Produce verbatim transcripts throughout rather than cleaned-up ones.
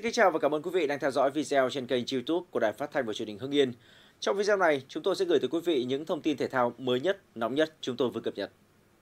Xin kính chào và cảm ơn quý vị đang theo dõi video trên kênh YouTube của Đài Phát thanh và Truyền hình Hưng Yên. Trong video này, chúng tôi sẽ gửi tới quý vị những thông tin thể thao mới nhất, nóng nhất chúng tôi vừa cập nhật.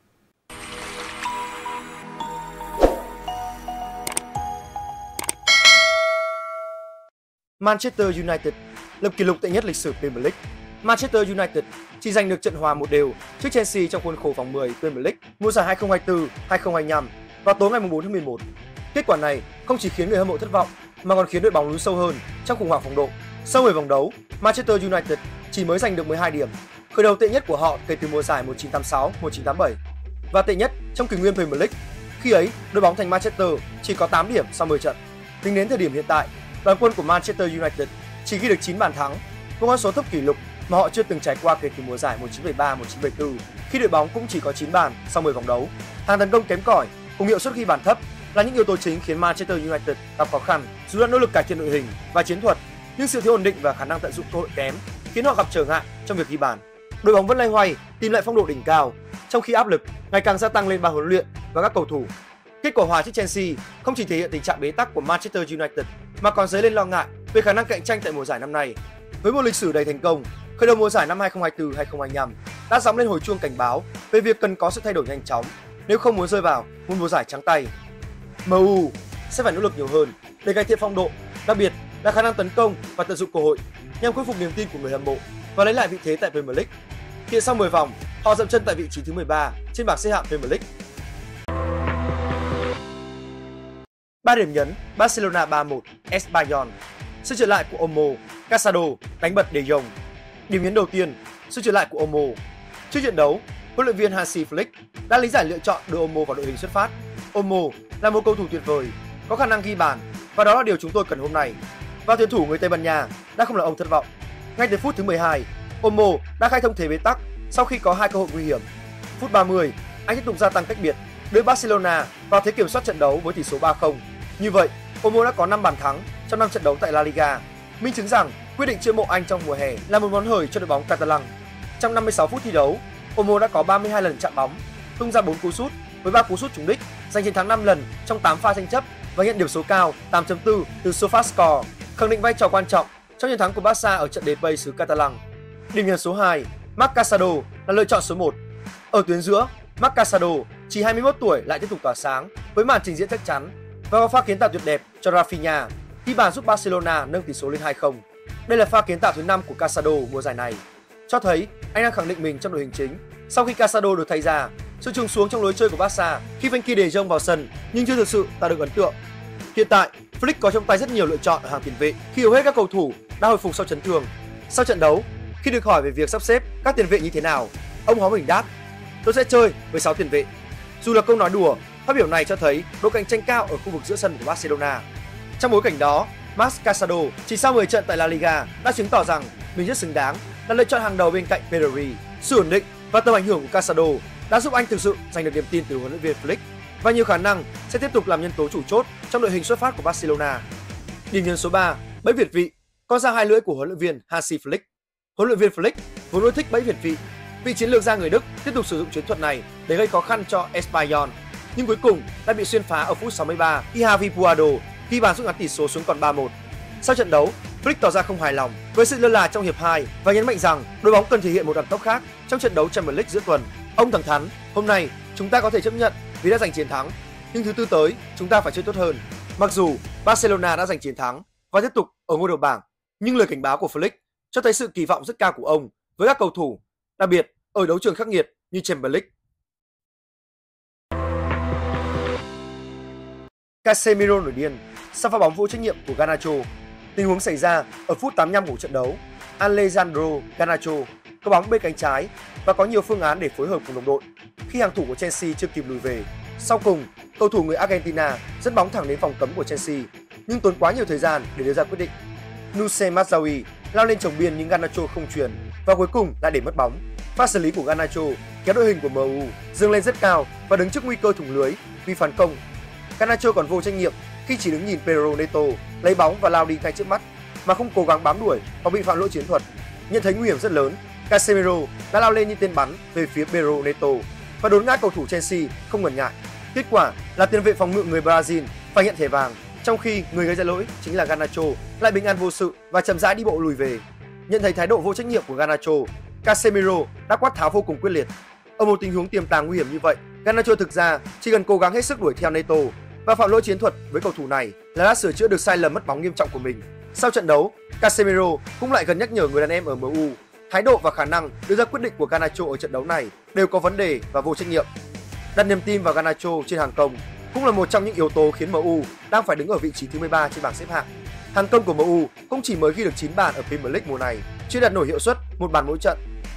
Manchester United lập kỷ lục tệ nhất lịch sử Premier League. Manchester United chỉ giành được trận hòa một đều trước Chelsea trong khuôn khổ vòng mười Premier League mùa giải hai không hai tư hai không hai lăm vào tối ngày bốn tháng mười một. Kết quả này không chỉ khiến người hâm mộ thất vọng mà còn khiến đội bóng lún sâu hơn trong khủng hoảng phong độ. Sau mười vòng đấu, Manchester United chỉ mới giành được mười hai điểm, khởi đầu tệ nhất của họ kể từ mùa giải một chín tám sáu một chín tám bảy và tệ nhất trong kỷ nguyên Premier League. Khi ấy, đội bóng thành Manchester chỉ có tám điểm sau mười trận. Tính đến thời điểm hiện tại, đoàn quân của Manchester United chỉ ghi được chín bàn thắng, một con số thấp kỷ lục mà họ chưa từng trải qua kể từ mùa giải một chín bảy ba một chín bảy tư, khi đội bóng cũng chỉ có chín bàn sau mười vòng đấu. Hàng tấn công kém cỏi cùng hiệu suất ghi bàn thấp là những yếu tố chính khiến Manchester United gặp khó khăn. Dù đã nỗ lực cải thiện đội hình và chiến thuật, nhưng sự thiếu ổn định và khả năng tận dụng cơ hội kém khiến họ gặp trở ngại trong việc ghi bàn. Đội bóng vẫn loay hoay tìm lại phong độ đỉnh cao, trong khi áp lực ngày càng gia tăng lên ban huấn luyện và các cầu thủ. Kết quả hòa trước Chelsea không chỉ thể hiện tình trạng bế tắc của Manchester United mà còn dấy lên lo ngại về khả năng cạnh tranh tại mùa giải năm nay. Với một lịch sử đầy thành công, khởi đầu mùa giải năm hai không hai tư hai không hai lăm đã gióng lên hồi chuông cảnh báo về việc cần có sự thay đổi nhanh chóng nếu không muốn rơi vào một mùa giải trắng tay. em u sẽ phải nỗ lực nhiều hơn để cải thiện phong độ, đặc biệt là khả năng tấn công và tận dụng cơ hội nhằm khôi phục niềm tin của người hâm mộ và lấy lại vị thế tại Premier League. Hiện sau mười vòng, họ dậm chân tại vị trí thứ mười ba trên bảng xếp hạng Premier League. ba điểm nhấn Barcelona ba một Espanyol. Sự trở lại của Olmo, Casado đánh bật De Jong. Điểm nhấn đầu tiên, sự trở lại của Olmo. Trước trận đấu, huấn luyện viên Hansi Flick đã lý giải lựa chọn đưa Olmo vào đội hình xuất phát. Olmo là một cầu thủ tuyệt vời, có khả năng ghi bàn và đó là điều chúng tôi cần hôm nay. Và tuyển thủ người Tây Ban Nha đã không làm ông thất vọng. Ngay từ phút thứ mười hai, Olmo đã khai thông thế bế tắc sau khi có hai cơ hội nguy hiểm. Phút ba mươi, anh tiếp tục gia tăng cách biệt, đưa Barcelona vào thế kiểm soát trận đấu với tỷ số ba không. Như vậy, Olmo đã có năm bàn thắng trong năm trận đấu tại La Liga, minh chứng rằng quyết định chiêu mộ anh trong mùa hè là một món hời cho đội bóng Catalan. Trong năm mươi sáu phút thi đấu, Olmo đã có ba mươi hai lần chạm bóng, tung ra bốn cú sút với ba cú sút trúng đích, giành chiến thắng năm lần trong tám pha tranh chấp và nhận điểm số cao tám chấm bốn từ SofaScore, khẳng định vai trò quan trọng trong chiến thắng của Barca ở trận derby xứ Catalan. Điểm nhấn số hai, Marc Casado là lựa chọn số một. Ở tuyến giữa, Marc Casado chỉ hai mươi mốt tuổi lại tiếp tục tỏa sáng với màn trình diễn chắc chắn và có pha kiến tạo tuyệt đẹp cho Rafinha, ghi bàn giúp Barcelona nâng tỷ số lên hai không. Đây là pha kiến tạo thứ năm của Casado mùa giải này, cho thấy anh đang khẳng định mình trong đội hình chính. Sau khi Casado được thay ra, sự trùng xuống trong lối chơi của Barca khi Frenkie De Jong vào sân nhưng chưa thực sự tạo được ấn tượng. Hiện tại, Flick có trong tay rất nhiều lựa chọn ở hàng tiền vệ khi hầu hết các cầu thủ đã hồi phục sau chấn thương. Sau trận đấu, khi được hỏi về việc sắp xếp các tiền vệ như thế nào, ông hóm hỉnh đáp: "Tôi sẽ chơi với sáu tiền vệ." Dù là câu nói đùa, phát biểu này cho thấy độ cạnh tranh cao ở khu vực giữa sân của Barcelona. Trong bối cảnh đó, Marc Casado chỉ sau mười trận tại La Liga đã chứng tỏ rằng mình rất xứng đáng là lựa chọn hàng đầu bên cạnh Pedri. Sự ổn định và tầm ảnh hưởng của Casado đã giúp anh thực sự giành được niềm tin từ huấn luyện viên Flick và nhiều khả năng sẽ tiếp tục làm nhân tố chủ chốt trong đội hình xuất phát của Barcelona. Điểm nhấn số ba, bẫy việt vị, con dao hai lưỡi của huấn luyện viên Hansi Flick. Huấn luyện viên Flick vốn yêu thích bẫy việt vị. Vị chiến lược gia người Đức tiếp tục sử dụng chiến thuật này để gây khó khăn cho Espanyol, nhưng cuối cùng đã bị xuyên phá ở phút sáu mươi ba khi Javi Puado ghi bàn rút ngắn tỷ số xuống còn ba một. Sau trận đấu, Flick tỏ ra không hài lòng với sự lơ là trong hiệp hai và nhấn mạnh rằng đội bóng cần thể hiện một đẳng tốc khác trong trận đấu Champions League giữa tuần. Ông thẳng thắn: "Hôm nay chúng ta có thể chấp nhận vì đã giành chiến thắng, nhưng thứ tư tới chúng ta phải chơi tốt hơn." Mặc dù Barcelona đã giành chiến thắng và tiếp tục ở ngôi đầu bảng, nhưng lời cảnh báo của Flick cho thấy sự kỳ vọng rất cao của ông với các cầu thủ, đặc biệt ở đấu trường khắc nghiệt như Champions League. Casemiro nổi điên sau pha bóng vô trách nhiệm của Garnacho. Tình huống xảy ra ở phút tám mươi lăm của trận đấu. Alejandro Garnacho có bóng bên cánh trái và có nhiều phương án để phối hợp cùng đồng đội khi hàng thủ của Chelsea chưa kịp lùi về. Sau cùng, cầu thủ người Argentina dẫn bóng thẳng đến vòng cấm của Chelsea nhưng tốn quá nhiều thời gian để đưa ra quyết định. Nuse Mazraoui lao lên chồng biên nhưng Garnacho không chuyền và cuối cùng đã để mất bóng. Pha xử lý của Garnacho kéo đội hình của em u dâng lên rất cao và đứng trước nguy cơ thủng lưới vì phản công. Garnacho còn vô trách nhiệm khi chỉ đứng nhìn Pedro Neto lấy bóng và lao đi ngay trước mắt mà không cố gắng bám đuổi hoặc bị phạm lỗi chiến thuật. Nhận thấy nguy hiểm rất lớn, Casemiro đã lao lên như tên bắn về phía Pedro Neto và đốn ngã cầu thủ Chelsea không ngần ngại. Kết quả là tiền vệ phòng ngự người Brazil phải nhận thẻ vàng trong khi người gây ra lỗi chính là Garnacho lại bình an vô sự và chậm rãi đi bộ lùi về. Nhận thấy thái độ vô trách nhiệm của Garnacho, Casemiro đã quát tháo vô cùng quyết liệt. Ở một tình huống tiềm tàng nguy hiểm như vậy, Garnacho thực ra chỉ cần cố gắng hết sức đuổi theo Neto và phạm lỗi chiến thuật với cầu thủ này là đã sửa chữa được sai lầm mất bóng nghiêm trọng của mình. Sau trận đấu, Casemiro cũng lại gần nhắc nhở người đàn em ở em u, thái độ và khả năng đưa ra quyết định của Garnacho ở trận đấu này đều có vấn đề và vô trách nhiệm. Đặt niềm tin vào Garnacho trên hàng công cũng là một trong những yếu tố khiến em u đang phải đứng ở vị trí thứ mười ba trên bảng xếp hạng. Hàng công của em u cũng chỉ mới ghi được chín bàn ở Premier League mùa này, chưa đạt nổi hiệu suất một bàn mỗi trận.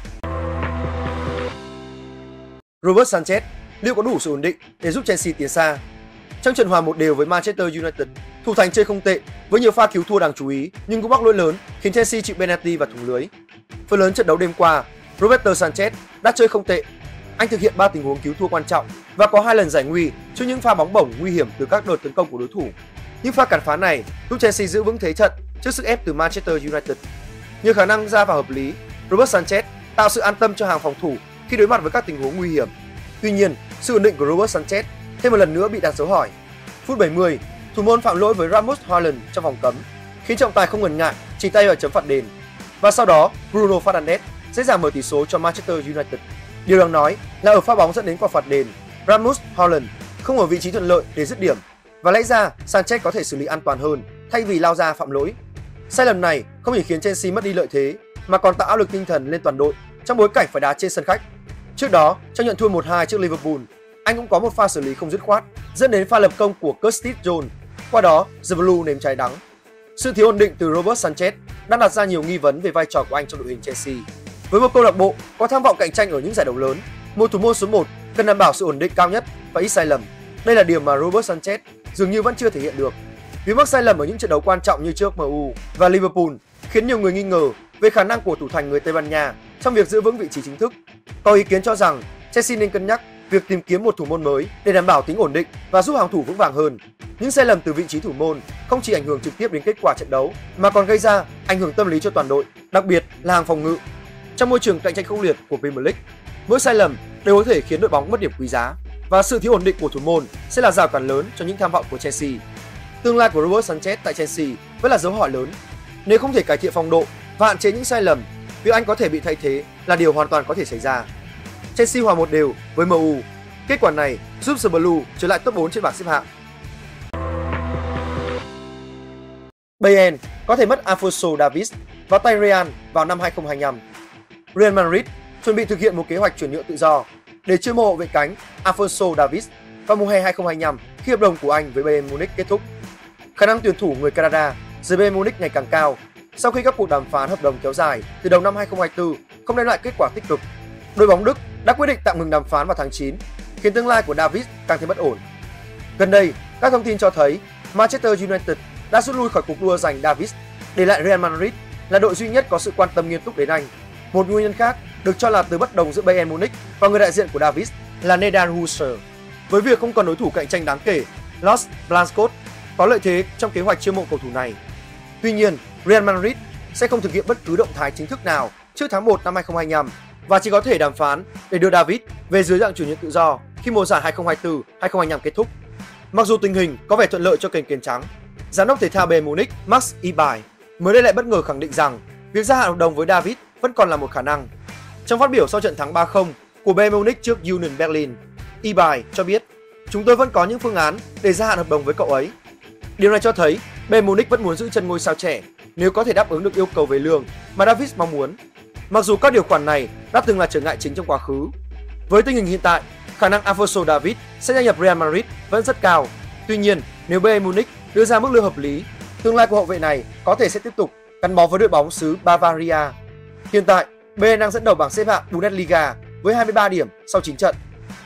Robert Sanchez liệu có đủ sự ổn định để giúp Chelsea tiến xa? Trong trận hòa một đều với Manchester United, thủ thành chơi không tệ với nhiều pha cứu thua đáng chú ý nhưng cũng mắc lỗi lớn khiến Chelsea chịu penalty và thủng lưới. Phần lớn trận đấu đêm qua, Roberto Sanchez đã chơi không tệ. Anh thực hiện ba tình huống cứu thua quan trọng và có hai lần giải nguy trước những pha bóng bổng nguy hiểm từ các đợt tấn công của đối thủ. Những pha cản phá này giúp Chelsea giữ vững thế trận trước sức ép từ Manchester United. Nhờ khả năng ra vào hợp lý, Robert Sanchez tạo sự an tâm cho hàng phòng thủ khi đối mặt với các tình huống nguy hiểm. Tuy nhiên, sự ổn định của Robert Sanchez thêm một lần nữa bị đặt dấu hỏi. Phút bảy mươi, thủ môn phạm lỗi với Rasmus Hojlund trong vòng cấm, khiến trọng tài không ngần ngại chỉ tay vào chấm phạt đền. Và sau đó, Bruno Fernandes dễ dàng mở tỷ số cho Manchester United. Điều đáng nói là ở pha bóng dẫn đến quả phạt đền, Rasmus Hojlund không ở vị trí thuận lợi để dứt điểm và lẽ ra Sanchez có thể xử lý an toàn hơn thay vì lao ra phạm lỗi. Sai lầm này không chỉ khiến Chelsea mất đi lợi thế mà còn tạo áp lực tinh thần lên toàn đội trong bối cảnh phải đá trên sân khách. Trước đó, trong trận thua một hai trước Liverpool, anh cũng có một pha xử lý không dứt khoát dẫn đến pha lập công của Curtis Jones. Qua đó, The Blue nếm trái đắng. Sự thiếu ổn định từ Robert Sanchez đang đặt ra nhiều nghi vấn về vai trò của anh trong đội hình Chelsea. Với một câu lạc bộ có tham vọng cạnh tranh ở những giải đấu lớn, một thủ môn số một cần đảm bảo sự ổn định cao nhất và ít sai lầm. Đây là điều mà Robert Sanchez dường như vẫn chưa thể hiện được. Vì mắc sai lầm ở những trận đấu quan trọng như trước em u và Liverpool khiến nhiều người nghi ngờ về khả năng của thủ thành người Tây Ban Nha trong việc giữ vững vị trí chính thức. Có ý kiến cho rằng Chelsea nên cân nhắc việc tìm kiếm một thủ môn mới để đảm bảo tính ổn định và giúp hàng thủ vững vàng hơn. Những sai lầm từ vị trí thủ môn không chỉ ảnh hưởng trực tiếp đến kết quả trận đấu mà còn gây ra ảnh hưởng tâm lý cho toàn đội, đặc biệt là hàng phòng ngự. Trong môi trường cạnh tranh khốc liệt của Premier League, mỗi sai lầm đều có thể khiến đội bóng mất điểm quý giá và sự thiếu ổn định của thủ môn sẽ là rào cản lớn cho những tham vọng của Chelsea. Tương lai của Robert Sanchez tại Chelsea vẫn là dấu hỏi lớn. Nếu không thể cải thiện phong độ và hạn chế những sai lầm, việc anh có thể bị thay thế là điều hoàn toàn có thể xảy ra. Chelsea hòa một đều với em u. Kết quả này giúp The Blue trở lại top bốn trên bảng xếp hạng. Bayern có thể mất Alphonso Davies vào tay Real vào năm hai không hai lăm. Real Madrid chuẩn bị thực hiện một kế hoạch chuyển nhượng tự do để chiêu mộ hậu vệ cánh Alphonso Davies vào mùa hè hai không hai lăm khi hợp đồng của anh với Bayern Munich kết thúc. Khả năng tuyển thủ người Canada rời Bayern Munich ngày càng cao sau khi các cuộc đàm phán hợp đồng kéo dài từ đầu năm hai không hai tư không đem lại kết quả tích cực. Đội bóng Đức đã quyết định tạm ngừng đàm phán vào tháng chín, khiến tương lai của Davies càng thêm bất ổn. Gần đây, các thông tin cho thấy Manchester United đã rút lui khỏi cuộc đua giành Davies, để lại Real Madrid là đội duy nhất có sự quan tâm nghiêm túc đến anh. Một nguyên nhân khác được cho là từ bất đồng giữa Bayern Munich và người đại diện của Davies là Nedal Husser. Với việc không còn đối thủ cạnh tranh đáng kể, Los Blancos có lợi thế trong kế hoạch chiêu mộ cầu thủ này. Tuy nhiên, Real Madrid sẽ không thực hiện bất cứ động thái chính thức nào trước tháng một năm hai không hai lăm và chỉ có thể đàm phán để đưa Davies về dưới dạng chuyển nhượng tự do khi mùa giải hai không hai tư hai không hai lăm kết thúc. Mặc dù tình hình có vẻ thuận lợi cho kênh Kiến Trắng, giám đốc thể thao Bayern Munich Max Eberl mới đây lại bất ngờ khẳng định rằng việc gia hạn hợp đồng với Davies vẫn còn là một khả năng. Trong phát biểu sau trận thắng ba không của Bayern Munich trước Union Berlin, Eberl cho biết: "Chúng tôi vẫn có những phương án để gia hạn hợp đồng với cậu ấy." Điều này cho thấy Bayern Munich vẫn muốn giữ chân ngôi sao trẻ nếu có thể đáp ứng được yêu cầu về lương mà Davies mong muốn. Mặc dù các điều khoản này đã từng là trở ngại chính trong quá khứ, với tình hình hiện tại, khả năng Alphonso Davies sẽ gia nhập Real Madrid vẫn rất cao. Tuy nhiên, nếu Bayern Munich đưa ra mức lương hợp lý, tương lai của hậu vệ này có thể sẽ tiếp tục gắn bó với đội bóng xứ Bavaria. Hiện tại, Bayern đang dẫn đầu bảng xếp hạng Bundesliga với hai mươi ba điểm sau chín trận.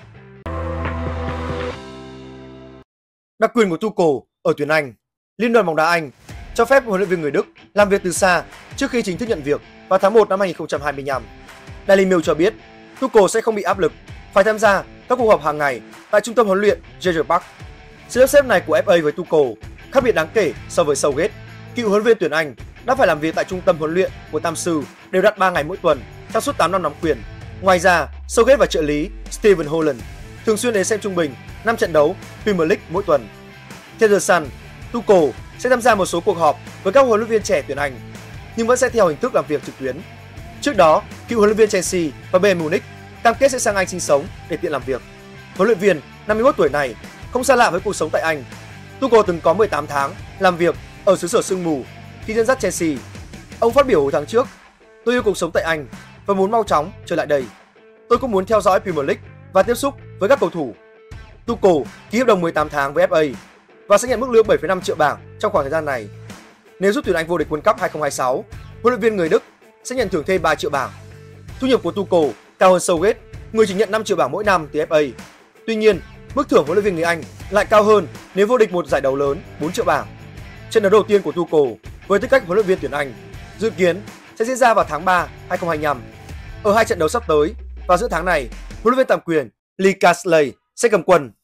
Đặc quyền của Tuchel ở tuyển Anh. Liên đoàn bóng đá Anh cho phép huấn luyện viên người Đức làm việc từ xa trước khi chính thức nhận việc vào tháng một năm hai không hai lăm. Daily Mail cho biết Tuchel sẽ không bị áp lực phải tham gia các cuộc họp hàng ngày tại trung tâm huấn luyện Gerrard Park. Sự sắp xếp này của ép a với Tuchel khác biệt đáng kể so với Southgate. Cựu huấn luyện viên tuyển Anh đã phải làm việc tại trung tâm huấn luyện của Tam Sư đều đặn ba ngày mỗi tuần trong suốt tám năm nắm quyền. Ngoài ra, Southgate và trợ lý Steven Holland thường xuyên đến xem trung bình năm trận đấu Premier League mỗi tuần. Theo The Sun, Tuchel sẽ tham gia một số cuộc họp với các huấn luyện viên trẻ tuyển Anh, nhưng vẫn sẽ theo hình thức làm việc trực tuyến. Trước đó, cựu huấn luyện viên Chelsea và Bayern Munich cam kết sẽ sang Anh sinh sống để tiện làm việc. Huấn luyện viên năm mươi mốt tuổi này không xa lạ với cuộc sống tại Anh. Tuchel từng có mười tám tháng làm việc ở xứ sở sương mù khi dẫn dắt Chelsea. Ông phát biểu hồi tháng trước: "Tôi yêu cuộc sống tại Anh và muốn mau chóng trở lại đây. Tôi cũng muốn theo dõi Premier League và tiếp xúc với các cầu thủ." Tuchel ký hợp đồng mười tám tháng với ép a và sẽ nhận mức lương bảy phẩy năm triệu bảng trong khoảng thời gian này. Nếu giúp tuyển Anh vô địch World Cup hai không hai sáu, huấn luyện viên người Đức sẽ nhận thưởng thêm ba triệu bảng. Thu nhập của Tuchel cao hơn Southgate, người chỉ nhận năm triệu bảng mỗi năm từ ép a. Tuy nhiên, mức thưởng huấn luyện viên người Anh lại cao hơn nếu vô địch một giải đấu lớn, bốn triệu bảng. Trận đấu đầu tiên của Tuchel với tư cách huấn luyện viên tuyển Anh dự kiến sẽ diễn ra vào tháng ba hai không hai lăm. Ở hai trận đấu sắp tới vào giữa tháng này, huấn luyện viên tạm quyền Lee Carsley sẽ cầm quân